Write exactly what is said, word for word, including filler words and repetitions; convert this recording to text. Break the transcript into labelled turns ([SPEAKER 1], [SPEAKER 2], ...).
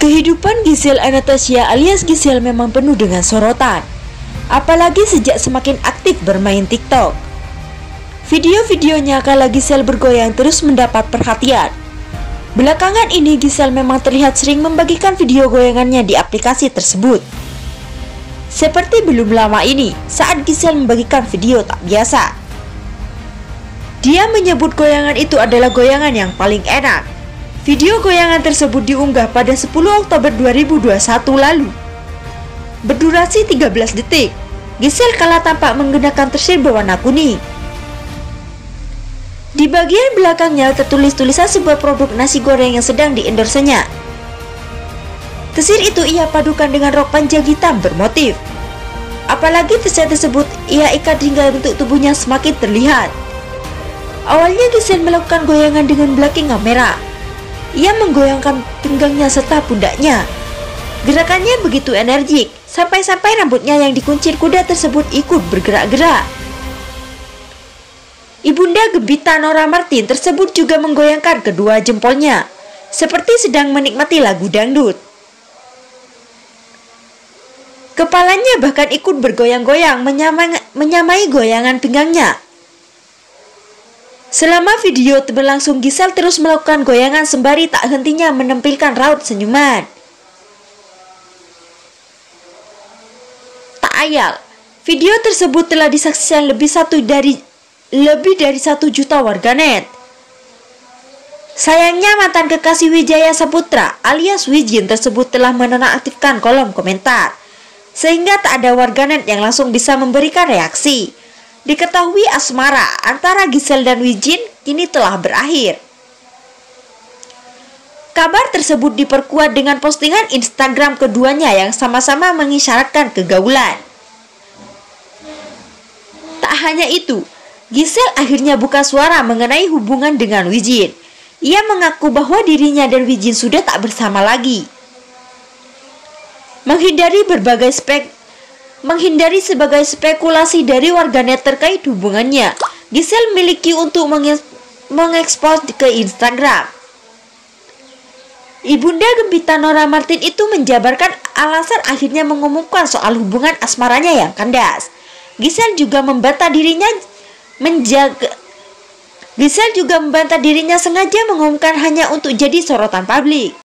[SPEAKER 1] Kehidupan Gisel Anastasia alias Gisel memang penuh dengan sorotan, apalagi sejak semakin aktif bermain TikTok. Video-videonya kala Gisel bergoyang terus mendapat perhatian. Belakangan ini Gisel memang terlihat sering membagikan video goyangannya di aplikasi tersebut. Seperti belum lama ini saat Gisel membagikan video tak biasa. Dia menyebut goyangan itu adalah goyangan yang paling enak. Video goyangan tersebut diunggah pada sepuluh Oktober dua ribu dua puluh satu lalu. Berdurasi tiga belas detik. Gisel kala tampak menggunakan tersir berwarna kuning. Di bagian belakangnya tertulis tulisan sebuah produk nasi goreng yang sedang di-endorse-nya. Tersir itu ia padukan dengan rok panjang hitam bermotif. Apalagi tersir tersebut ia ikat hingga bentuk tubuhnya semakin terlihat. Awalnya Gisel melakukan goyangan dengan blocking kamera. Ia menggoyangkan pinggangnya serta pundaknya. Gerakannya begitu energik, sampai-sampai rambutnya yang dikuncir kuda tersebut ikut bergerak-gerak. Ibunda Gembita Nora Martin tersebut juga menggoyangkan kedua jempolnya, seperti sedang menikmati lagu dangdut. Kepalanya bahkan ikut bergoyang-goyang menyamai, menyamai goyangan pinggangnya. Selama video berlangsung, Gisel terus melakukan goyangan sembari tak hentinya menampilkan raut senyuman. Tak ayal, video tersebut telah disaksikan lebih satu dari lebih dari satu juta warganet. Sayangnya mantan kekasih Wijaya Saputra alias Wijin tersebut telah menonaktifkan kolom komentar, sehingga tak ada warganet yang langsung bisa memberikan reaksi. Diketahui asmara antara Gisel dan Wijin kini telah berakhir. Kabar tersebut diperkuat dengan postingan Instagram keduanya yang sama-sama mengisyaratkan kegaulan. Tak hanya itu, Gisel akhirnya buka suara mengenai hubungan dengan Wijin. Ia mengaku bahwa dirinya dan Wijin sudah tak bersama lagi. Menghindari berbagai spek Menghindari sebagai spekulasi dari warganet terkait hubungannya, Gisel miliki untuk mengekspos ke Instagram. Ibunda Gembita Nora Martin itu menjabarkan alasan akhirnya mengumumkan soal hubungan asmaranya yang kandas. Gisel juga membantah dirinya menjaga Gisel juga membantah dirinya sengaja mengumumkan hanya untuk jadi sorotan publik.